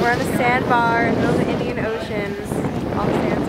We're on a sandbar in the middle of the Indian Ocean. All the sand.